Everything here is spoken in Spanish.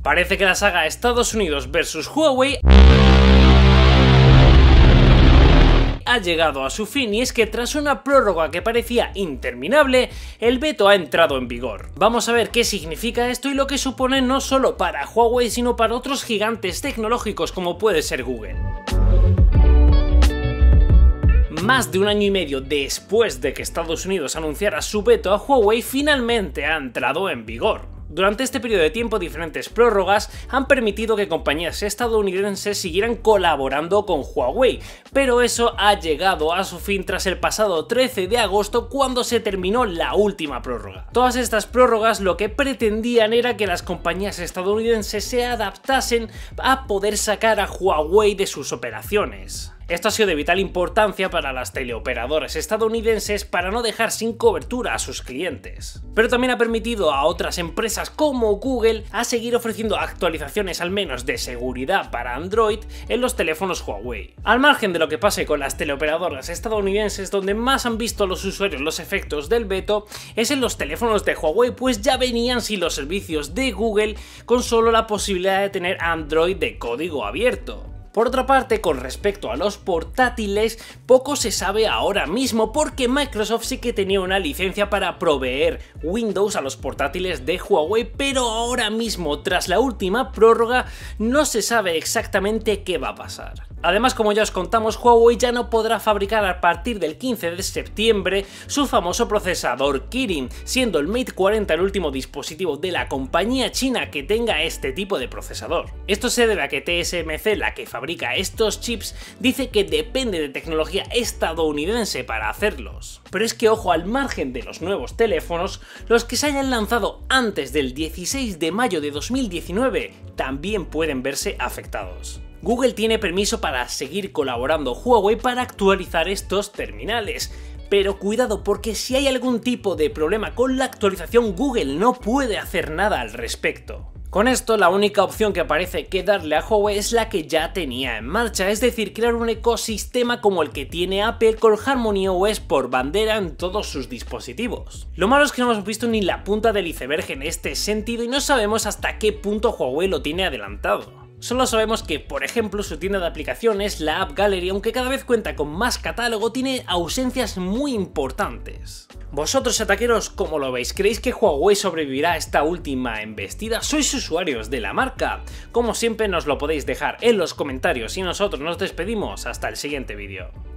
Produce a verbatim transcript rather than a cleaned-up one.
Parece que la saga Estados Unidos versus Huawei ha llegado a su fin, y es que tras una prórroga que parecía interminable, el veto ha entrado en vigor. Vamos a ver qué significa esto y lo que supone no solo para Huawei sino para otros gigantes tecnológicos como puede ser Google. Más de un año y medio después de que Estados Unidos anunciara su veto a Huawei, finalmente ha entrado en vigor. Durante este periodo de tiempo, diferentes prórrogas han permitido que compañías estadounidenses siguieran colaborando con Huawei, pero eso ha llegado a su fin tras el pasado trece de agosto, cuando se terminó la última prórroga. Todas estas prórrogas lo que pretendían era que las compañías estadounidenses se adaptasen a poder sacar a Huawei de sus operaciones. Esto ha sido de vital importancia para las teleoperadoras estadounidenses para no dejar sin cobertura a sus clientes. Pero también ha permitido a otras empresas como Google a seguir ofreciendo actualizaciones al menos de seguridad para Android en los teléfonos Huawei. Al margen de lo que pase con las teleoperadoras estadounidenses, donde más han visto los usuarios los efectos del veto es en los teléfonos de Huawei, pues ya venían sin los servicios de Google, con solo la posibilidad de tener Android de código abierto. Por otra parte, con respecto a los portátiles, poco se sabe ahora mismo, porque Microsoft sí que tenía una licencia para proveer Windows a los portátiles de Huawei, pero ahora mismo, tras la última prórroga, no se sabe exactamente qué va a pasar. Además, como ya os contamos, Huawei ya no podrá fabricar a partir del quince de septiembre su famoso procesador Kirin, siendo el Mate cuarenta el último dispositivo de la compañía china que tenga este tipo de procesador. Esto se debe a que T S M C, la que fabrica estos chips, dice que depende de tecnología estadounidense para hacerlos. Pero es que, ojo, al margen de los nuevos teléfonos, los que se hayan lanzado antes del dieciséis de mayo de dos mil diecinueve también pueden verse afectados. Google tiene permiso para seguir colaborando Huawei para actualizar estos terminales, pero cuidado, porque si hay algún tipo de problema con la actualización, Google no puede hacer nada al respecto. Con esto, la única opción que parece que darle a Huawei es la que ya tenía en marcha, es decir, crear un ecosistema como el que tiene Apple con HarmonyOS por bandera en todos sus dispositivos. Lo malo es que no hemos visto ni la punta del iceberg en este sentido y no sabemos hasta qué punto Huawei lo tiene adelantado. Solo sabemos que, por ejemplo, su tienda de aplicaciones, la App Gallery, aunque cada vez cuenta con más catálogo, tiene ausencias muy importantes. ¿Vosotros, ataqueros, cómo lo veis? ¿Creéis que Huawei sobrevivirá a esta última embestida? ¿Sois usuarios de la marca? Como siempre, nos lo podéis dejar en los comentarios y nosotros nos despedimos hasta el siguiente vídeo.